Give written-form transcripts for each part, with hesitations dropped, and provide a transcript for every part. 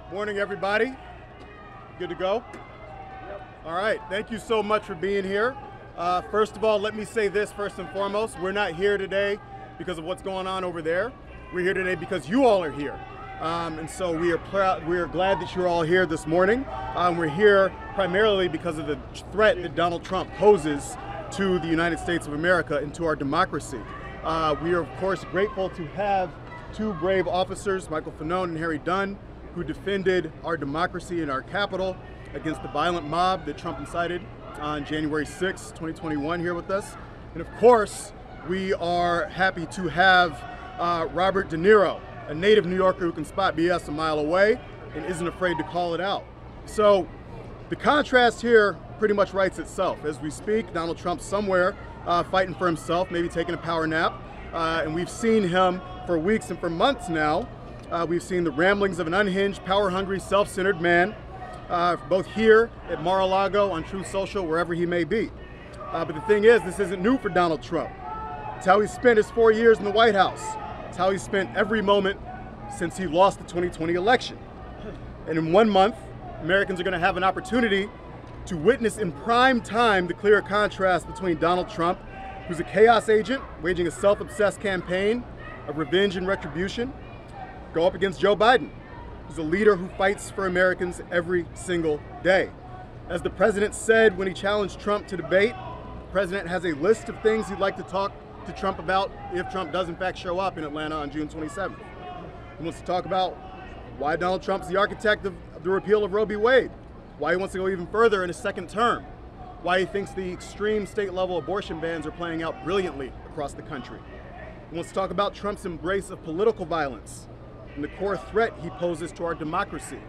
Morning, everybody. Good to go? Yep. All right, thank you so much for being here. First of all, let me say this first and foremost. We're not here today because of what's going on over there. We're here today because you all are here. And so we are glad that you're all here this morning. We're here primarily because of the threat that Donald Trump poses to the United States of America and to our democracy. We are, of course, grateful to have two brave officers, Michael Fanone and Harry Dunn, who defended our democracy and our Capitol against the violent mob that Trump incited on January 6, 2021 here with us. And of course, we are happy to have Robert De Niro, a native New Yorker who can spot BS a mile away and isn't afraid to call it out. So the contrast here pretty much writes itself. As we speak, Donald Trump's somewhere fighting for himself, maybe taking a power nap. And we've seen him for weeks and for months now. We've seen the ramblings of an unhinged, power-hungry, self-centered man, both here at Mar-a-Lago, on Truth Social, wherever he may be. But the thing is, this isn't new for Donald Trump. It's how he spent his 4 years in the White House. It's how he spent every moment since he lost the 2020 election. And in 1 month, Americans are going to have an opportunity to witness in prime time the clear contrast between Donald Trump, who's a chaos agent, waging a self-obsessed campaign of revenge and retribution, go up against Joe Biden, who's a leader who fights for Americans every single day. As the president said when he challenged Trump to debate, the president has a list of things he'd like to talk to Trump about if Trump does in fact show up in Atlanta on June 27th. He wants to talk about why Donald Trump's the architect of the repeal of Roe v. Wade, why he wants to go even further in his second term, why he thinks the extreme state-level abortion bans are playing out brilliantly across the country. He wants to talk about Trump's embrace of political violence and the core threat he poses to our democracy.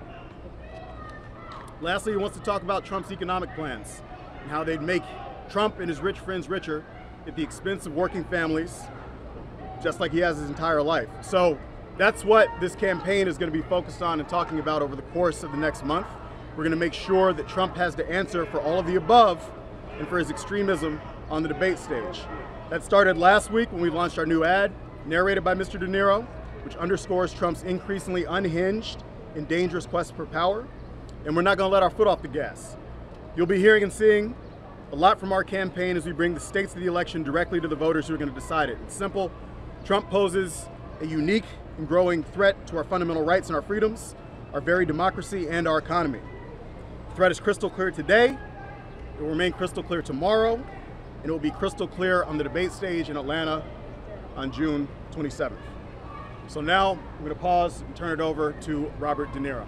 Lastly, he wants to talk about Trump's economic plans and how they'd make Trump and his rich friends richer at the expense of working families, just like he has his entire life. So that's what this campaign is going to be focused on and talking about over the course of the next month. We're going to make sure that Trump has to answer for all of the above and for his extremism on the debate stage. That started last week when we launched our new ad, narrated by Mr. De Niro, which underscores Trump's increasingly unhinged and dangerous quest for power. And we're not going to let our foot off the gas. You'll be hearing and seeing a lot from our campaign as we bring the stakes of the election directly to the voters who are going to decide it. It's simple. Trump poses a unique and growing threat to our fundamental rights and our freedoms, our very democracy and our economy. The threat is crystal clear today. It will remain crystal clear tomorrow, and it will be crystal clear on the debate stage in Atlanta on June 27th. So now I'm going to pause and turn it over to Robert De Niro.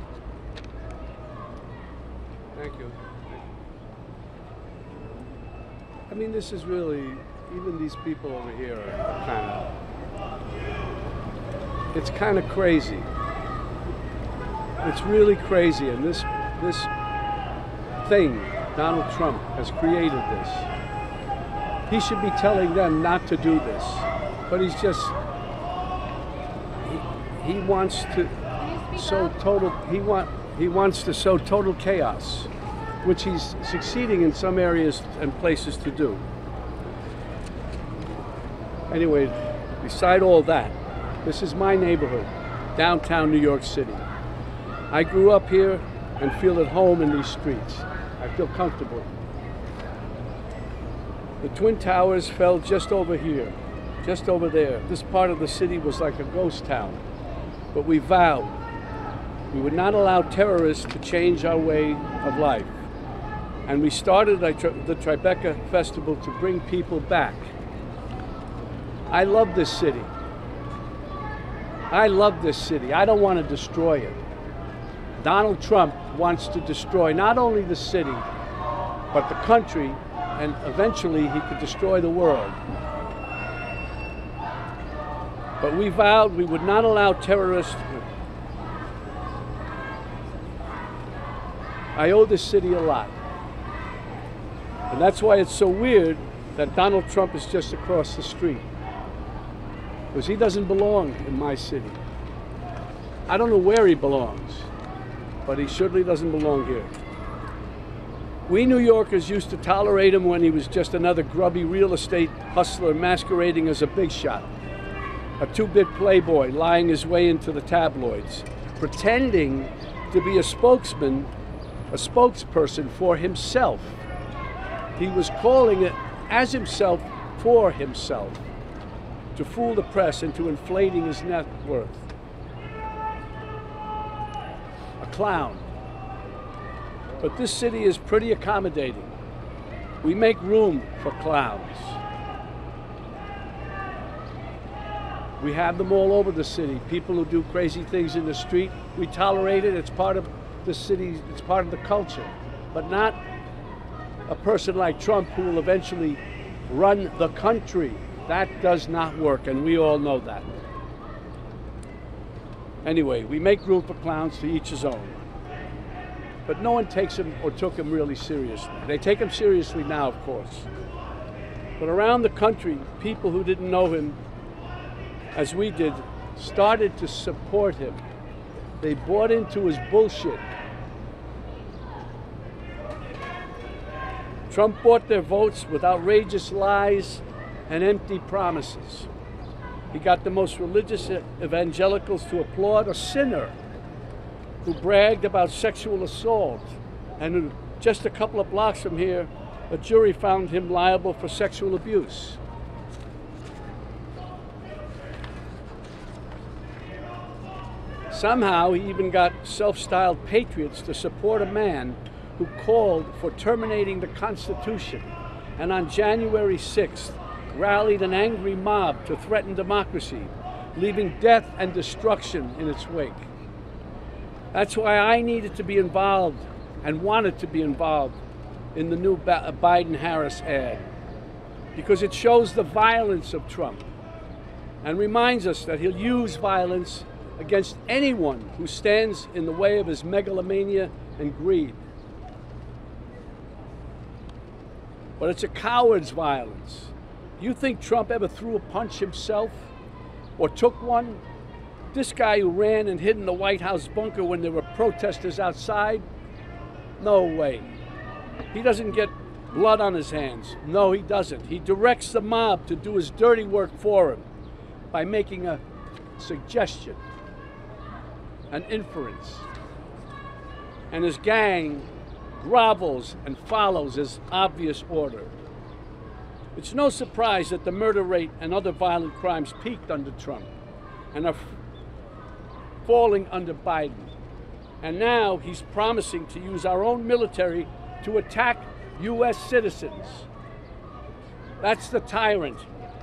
Thank you. I mean, this is really, even these people over here are it's kind of crazy. It's really crazy, and this thing, Donald Trump has created this. He should be telling them not to do this, but he's just, he wants to sow total, he wants to sow total chaos, which he's succeeding in some areas and places to do. Anyway, beside all that, this is my neighborhood, downtown New York City. I grew up here and feel at home in these streets. I feel comfortable. The Twin Towers fell just over here, just over there. This part of the city was like a ghost town. But we vowed we would not allow terrorists to change our way of life. And we started the Tribeca Festival to bring people back. I love this city. I love this city. I don't want to destroy it. Donald Trump wants to destroy not only the city, but the country, and eventually he could destroy the world. But we vowed we would not allow terrorists. I owe this city a lot. And that's why it's so weird that Donald Trump is just across the street. Because he doesn't belong in my city. I don't know where he belongs, but he surely doesn't belong here. We New Yorkers used to tolerate him when he was just another grubby real estate hustler masquerading as a big shot. A two-bit playboy lying his way into the tabloids, pretending to be a spokesman, a spokesperson for himself. He was calling it as himself for himself, to fool the press into inflating his net worth. A clown. But this city is pretty accommodating. We make room for clowns. We have them all over the city. People who do crazy things in the street, we tolerate it. It's part of the city, it's part of the culture. But not a person like Trump who will eventually run the country. That does not work, and we all know that. Anyway, we make room for clowns, to each his own. But no one takes him or took him really seriously. They take him seriously now, of course. But around the country, people who didn't know him as we did started to support him. They bought into his bullshit. Trump bought their votes with outrageous lies and empty promises. He got the most religious evangelicals to applaud a sinner who bragged about sexual assault, and who, just a couple of blocks from here, a jury found him liable for sexual abuse. Somehow he even got self-styled patriots to support a man who called for terminating the Constitution, and on January 6th rallied an angry mob to threaten democracy, leaving death and destruction in its wake. That's why I needed to be involved and wanted to be involved in the new Biden-Harris ad, because it shows the violence of Trump and reminds us that he'll use violence against anyone who stands in the way of his megalomania and greed. But it's a coward's violence. You think Trump ever threw a punch himself or took one? This guy who ran and hid in the White House bunker when there were protesters outside? No way. He doesn't get blood on his hands. No, he doesn't. He directs the mob to do his dirty work for him by making a suggestion, an inference. And his gang grovels and follows his obvious order. It's no surprise that the murder rate and other violent crimes peaked under Trump and are falling under Biden. And now he's promising to use our own military to attack U.S. citizens. That's the tyrant.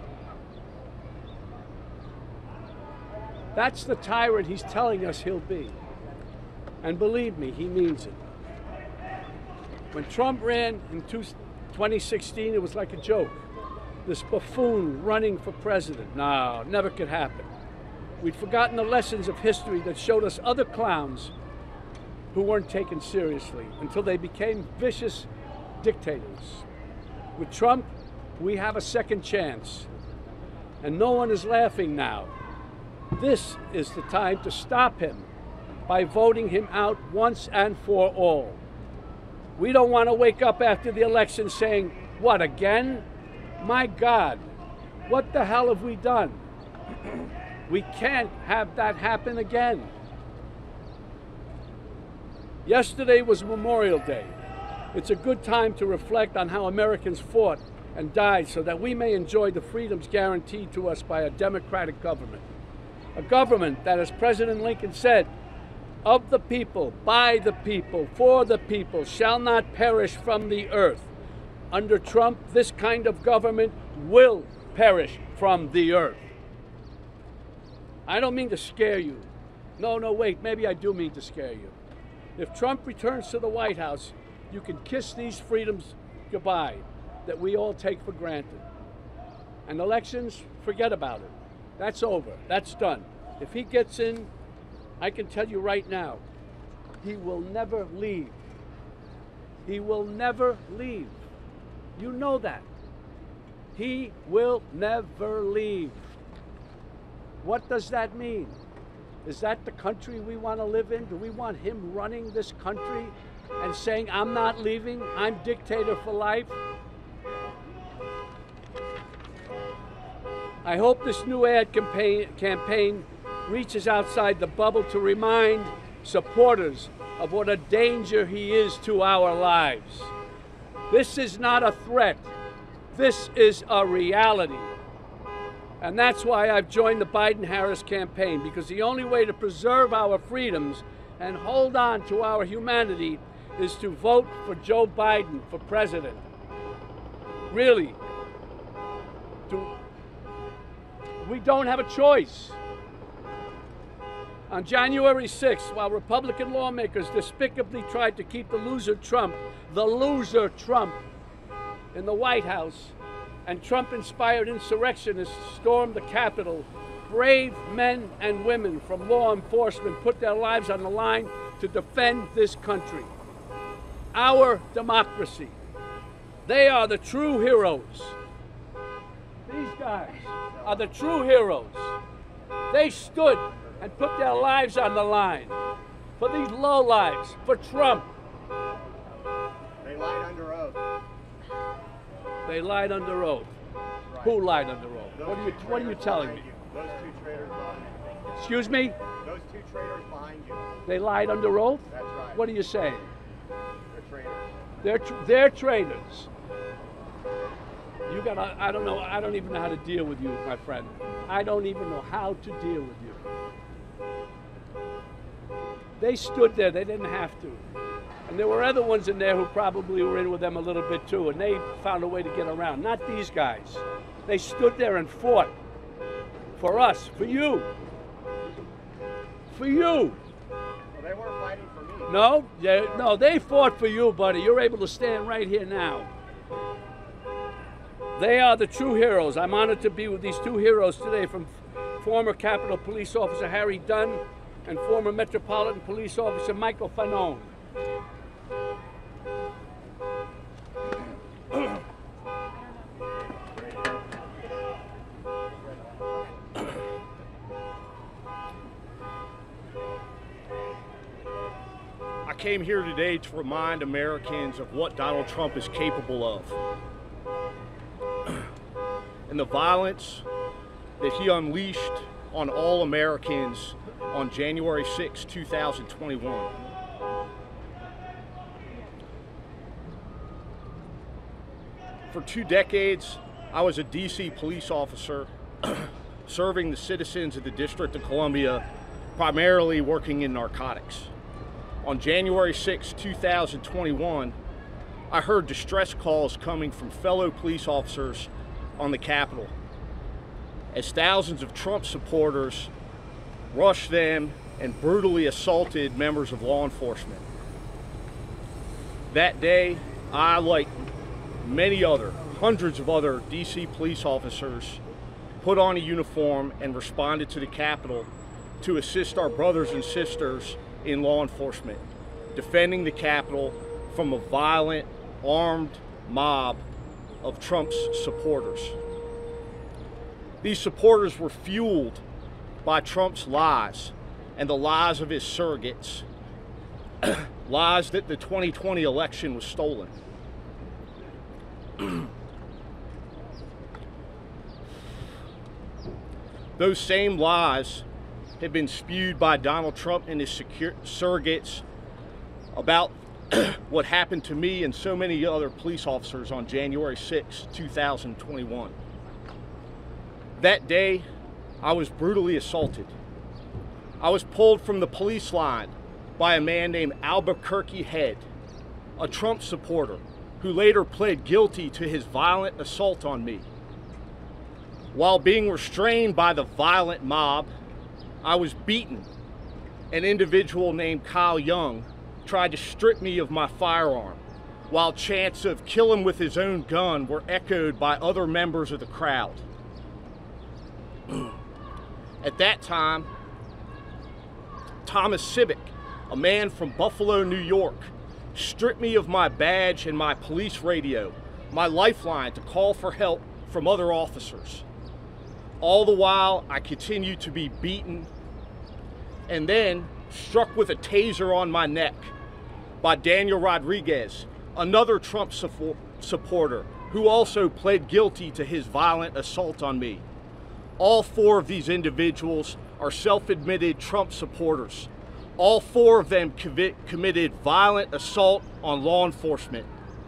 That's the tyrant he's telling us he'll be. And believe me, he means it. When Trump ran in 2016, it was like a joke. This buffoon running for president. No, never could happen. We'd forgotten the lessons of history that showed us other clowns who weren't taken seriously until they became vicious dictators. With Trump, we have a second chance. And no one is laughing now. This is the time to stop him by voting him out once and for all. We don't want to wake up after the election saying, what, again? My God, what the hell have we done? We can't have that happen again. Yesterday was Memorial Day. It's a good time to reflect on how Americans fought and died so that we may enjoy the freedoms guaranteed to us by a democratic government. A government that, as President Lincoln said, of the people, by the people, for the people, shall not perish from the earth. Under Trump, this kind of government will perish from the earth. I don't mean to scare you. No, wait, maybe I do mean to scare you. If Trump returns to the White House, you can kiss these freedoms goodbye that we all take for granted. And elections, forget about it. That's over. That's done. If he gets in, I can tell you right now, he will never leave. He will never leave. You know that. He will never leave. What does that mean? Is that the country we want to live in? Do we want him running this country and saying, I'm not leaving, I'm dictator for life? I hope this new ad campaign reaches outside the bubble to remind supporters of what a danger he is to our lives. This is not a threat. This is a reality. And that's why I've joined the Biden-Harris campaign, because the only way to preserve our freedoms and hold on to our humanity is to vote for Joe Biden for president. Really. We don't have a choice. On January 6th, while Republican lawmakers despicably tried to keep the loser Trump, in the White House, and Trump-inspired insurrectionists stormed the Capitol, brave men and women from law enforcement put their lives on the line to defend this country. Our democracy. They are the true heroes. These guys are the true heroes. They stood and put their lives on the line for these lowlives, for Trump. They lied under oath. They lied under oath. Right. Who lied under oath? What are you telling me? Those two traitors behind you. Excuse me? Those two traitors behind you. They lied under oath? That's right. What are you saying? They're traitors. They're traitors. You gotta, I don't even know how to deal with you, my friend. I don't even know how to deal with you. They stood there, they didn't have to. And there were other ones in there who probably were in with them a little bit too, and they found a way to get around. Not these guys. They stood there and fought for us, for you. For you. Well, they weren't fighting for me. No, they fought for you, buddy. You're able to stand right here now. They are the true heroes. I'm honored to be with these two heroes today, from former Capitol Police Officer Harry Dunn and former Metropolitan Police Officer Michael Fanone. I came here today to remind Americans of what Donald Trump is capable of, and the violence that he unleashed on all Americans on January 6, 2021. For 2 decades, I was a DC police officer serving the citizens of the District of Columbia, primarily working in narcotics. On January 6, 2021, I heard distress calls coming from fellow police officers on the Capitol, as thousands of Trump supporters rushed them and brutally assaulted members of law enforcement. That day, I, like many other, hundreds of other DC police officers, put on a uniform and responded to the Capitol to assist our brothers and sisters in law enforcement, defending the Capitol from a violent, armed mob of Trump's supporters. These supporters were fueled by Trump's lies and the lies of his surrogates, lies that the 2020 election was stolen. Those same lies have been spewed by Donald Trump and his surrogates about what happened to me and so many other police officers on January 6, 2021. That day, I was brutally assaulted. I was pulled from the police line by a man named Albuquerque Head, a Trump supporter who later pled guilty to his violent assault on me. While being restrained by the violent mob, I was beaten. An individual named Kyle Young tried to strip me of my firearm, while chants of "kill him with his own gun" were echoed by other members of the crowd. At that time, Thomas Civic, a man from Buffalo, New York, stripped me of my badge and my police radio, my lifeline to call for help from other officers. All the while, I continued to be beaten and then struck with a taser on my neck by Daniel Rodriguez, another Trump supporter who also pled guilty to his violent assault on me. All 4 of these individuals are self-admitted Trump supporters, All 4 of them committed violent assault on law enforcement.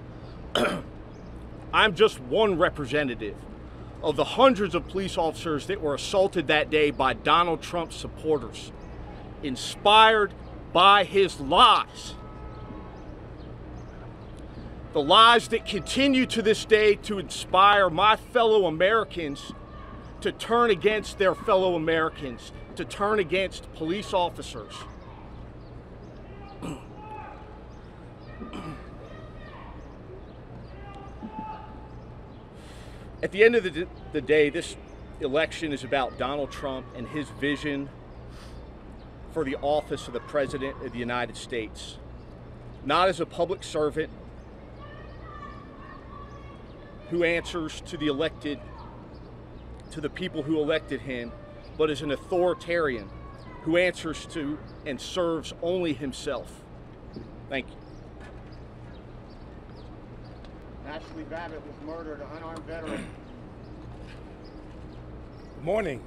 I'm just one representative of the hundreds of police officers that were assaulted that day by Donald Trump's supporters, inspired by his lies. The lies that continue to this day to inspire my fellow Americans to turn against their fellow Americans, to turn against police officers. At the end of the day, this election is about Donald Trump and his vision for the office of the President of the United States. Not as a public servant who answers to the people who elected him, but as an authoritarian who answers to and serves only himself. Thank you. Ashley Babbitt was murdered, an unarmed veteran. Good morning.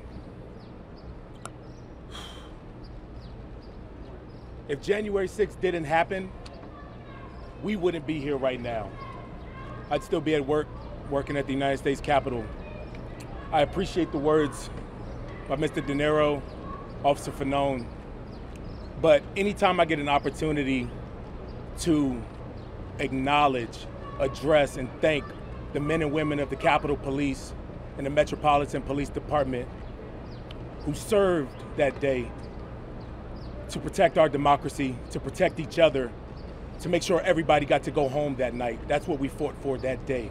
If January 6th didn't happen, we wouldn't be here right now. I'd still be at work, working at the United States Capitol. I appreciate the words by Mr. De Niro, Officer Fanone, but anytime I get an opportunity to acknowledge, address, and thank the men and women of the Capitol Police and the Metropolitan Police Department who served that day to protect our democracy, to protect each other, to make sure everybody got to go home that night. That's what we fought for that day.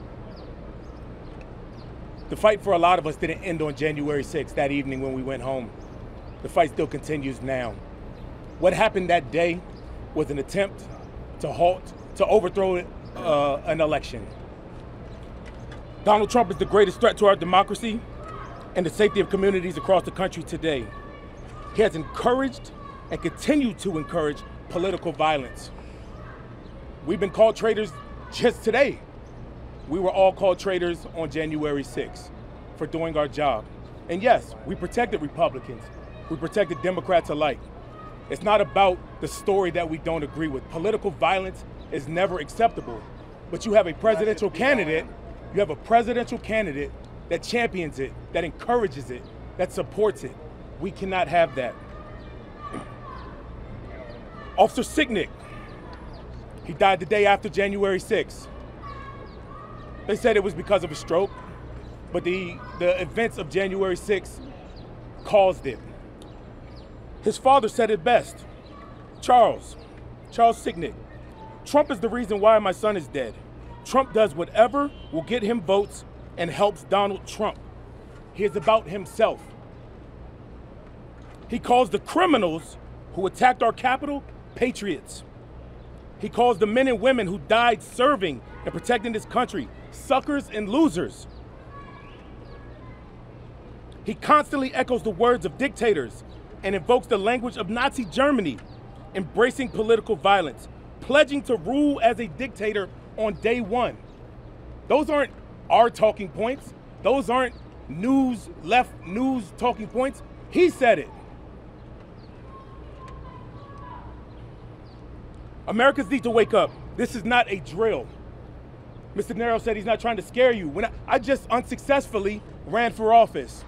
The fight for a lot of us didn't end on January 6th, that evening when we went home. The fight still continues now. What happened that day was an attempt to overthrow an election. Donald Trump is the greatest threat to our democracy and the safety of communities across the country today. He has encouraged and continued to encourage political violence. We've been called traitors just today. We were all called traitors on January 6th for doing our job. And yes, we protected Republicans. We protected Democrats alike. It's not about the story that we don't agree with. Political violence is never acceptable. But you have a presidential candidate, that champions it, that encourages it, that supports it. We cannot have that. Officer Sicknick, he died the day after January 6th. They said it was because of a stroke, but the events of January 6th caused it. His father said it best. Charles Sicknick, Trump is the reason why my son is dead. Trump does whatever will get him votes and helps Donald Trump. He is about himself. He calls the criminals who attacked our Capitol patriots. He calls the men and women who died serving and protecting this country suckers and losers. He constantly echoes the words of dictators and invokes the language of Nazi Germany, embracing political violence, pledging to rule as a dictator on day one. Those aren't our talking points. Those aren't left news talking points. He said it. Americans need to wake up. This is not a drill. Mr. De Niro said he's not trying to scare you. When I just unsuccessfully ran for office.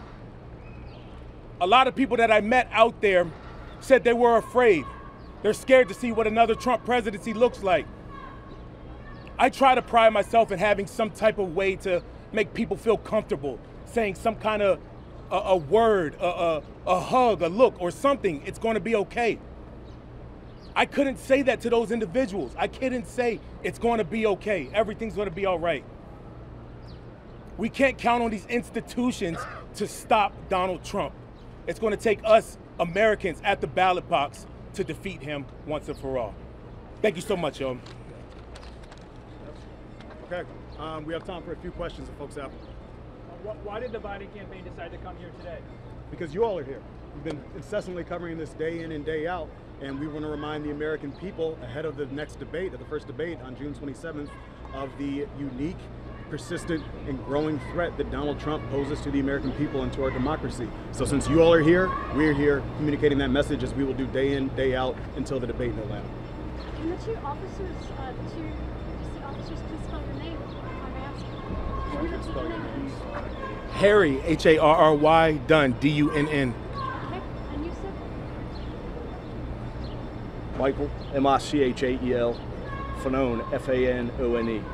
A lot of people that I met out there said they were afraid. They're scared to see what another Trump presidency looks like. I try to pride myself in having some type of way to make people feel comfortable, saying some kind of a word, a hug, a look, or something. It's going to be okay. I couldn't say that to those individuals. I couldn't say it's going to be okay. Everything's going to be all right. We can't count on these institutions to stop Donald Trump. It's going to take us Americans at the ballot box to defeat him once and for all. Thank you so much, y'all. Okay, we have time for a few questions if folks have. Why did the Biden campaign decide to come here today? Because you all are here. We've been incessantly covering this day in and day out, and we want to remind the American people ahead of the next debate, of the first debate on June 27th, of the unique persistent and growing threat that Donald Trump poses to the American people and to our democracy. So since you all are here, we're here communicating that message, as we will do day in, day out until the debate in Atlanta. Can the two officers, please spell your name, if I may ask? Harry, Harry, Dunn, Dunn. Okay, and you, sir? Michael, Michael, Fanone, Fanone. Thank you very much.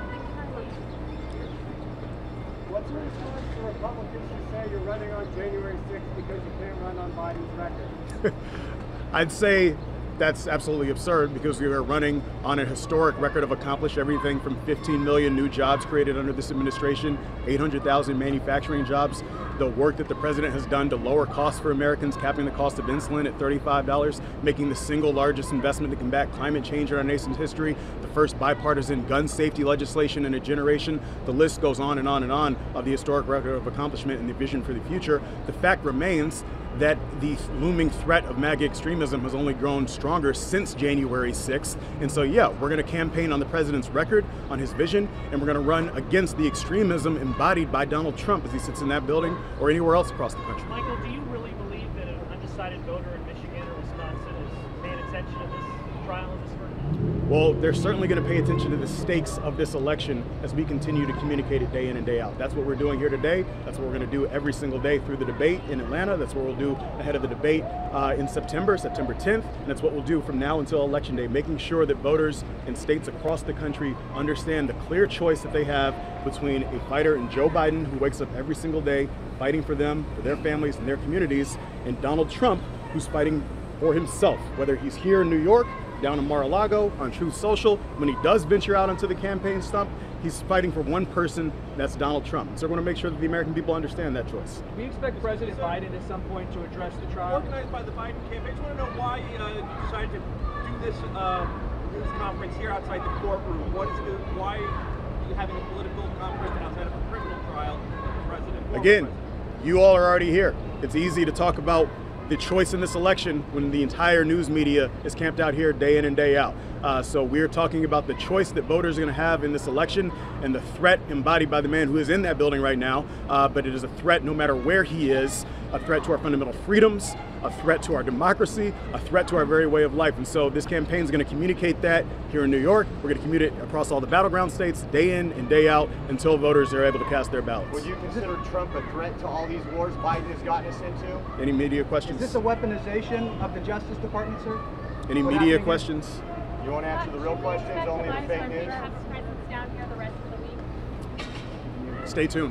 What's your response to Republicans who say you're running on January 6th because you can't run on Biden's record? I'd say that's absolutely absurd, because we are running on a historic record of accomplished everything from 15 million new jobs created under this administration, 800,000 manufacturing jobs, the work that the president has done to lower costs for Americans, capping the cost of insulin at $35, making the single largest investment to combat climate change in our nation's history, the first bipartisan gun safety legislation in a generation. The list goes on and on and on of the historic record of accomplishment and the vision for the future. The fact remains that the looming threat of MAGA extremism has only grown stronger since January 6th. And so, yeah, we're going to campaign on the president's record, on his vision, and we're going to run against the extremism embodied by Donald Trump as he sits in that building or anywhere else across the country. Michael, do you really believe that an undecided voter in Michigan or Wisconsin is paying attention to this trial and this verdict? Well, they're certainly going to pay attention to the stakes of this election as we continue to communicate it day in and day out. That's what we're doing here today. That's what we're going to do every single day through the debate in Atlanta. That's what we'll do ahead of the debate in September 10th. And that's what we'll do from now until Election Day, making sure that voters in states across the country understand the clear choice that they have between a fighter in Joe Biden, who wakes up every single day fighting for them, for their families and their communities, and Donald Trump, who's fighting for himself, whether he's here in New York, down in Mar-a-Lago, on Truth Social. When he does venture out onto the campaign stump, he's fighting for one person, that's Donald Trump. So we're going to make sure that the American people understand that choice. We expect President Biden at some point to address the trial. Organized by the Biden campaign. I just want to know why you decided to do this news conference here outside the courtroom. What is it? Why are you having a political conference outside of a criminal trial of the president? Again, you all are already here. It's easy to talk about the choice in this election when the entire news media is camped out here day in and day out. So we're talking about the choice that voters are going to have in this election and the threat embodied by the man who is in that building right now. But it is a threat no matter where he is, a threat to our fundamental freedoms, a threat to our democracy, a threat to our very way of life. And so this campaign is going to communicate that here in New York. We're going to communicate across all the battleground states day in and day out until voters are able to cast their ballots. Would you consider Trump a threat to all these wars Biden has gotten us into? Any media questions? Is this a weaponization of the Justice Department, sir? Any media questions? You want to answer the real questions, only the fake news? Down here the rest of the week. Stay tuned.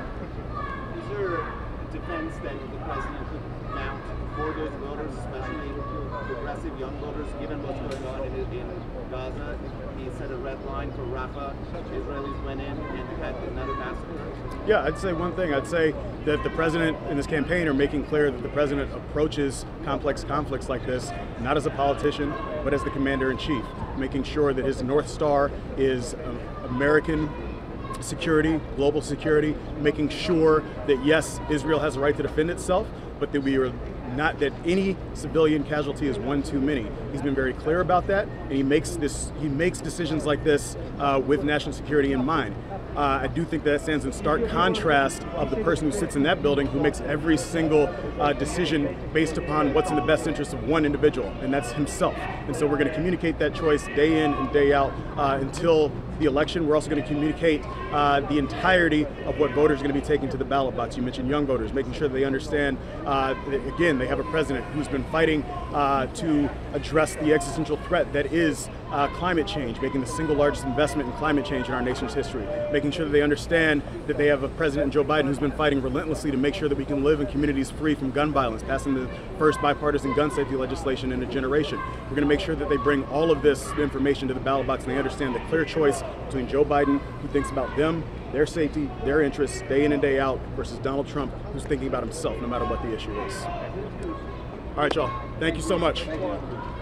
Is there a defense that the president could mount for those voters, especially progressive young voters, given what's going on in Gaza? He set a red line for Rafah. Israelis went in and had another massacre. Yeah, I'd say one thing. I'd say that the president and his campaign are making clear that the president approaches complex conflicts like this not as a politician, but as the commander-in-chief, making sure that his North Star is American security, global security, making sure that yes, Israel has a right to defend itself, but that we are not that any civilian casualty is one too many. He's been very clear about that, and he makes decisions like this with national security in mind. I do think that stands in stark contrast of the person who sits in that building, who makes every single decision based upon what's in the best interest of one individual, and that's himself. And so we're going to communicate that choice day in and day out until the election. We're also going to communicate the entirety of what voters are going to be taking to the ballot box. You mentioned young voters, making sure that they understand that, again, they have a president who's been fighting to address the existential threat that is climate change, making the single largest investment in climate change in our nation's history, making sure that they understand that they have a president, Joe Biden, who's been fighting relentlessly to make sure that we can live in communities free from gun violence, passing the first bipartisan gun safety legislation in a generation. We're going to make sure that they bring all of this information to the ballot box and they understand the clear choice between Joe Biden, who thinks about them, their safety, their interests, day in and day out, versus Donald Trump, who's thinking about himself no matter what the issue is. All right, y'all. Thank you so much.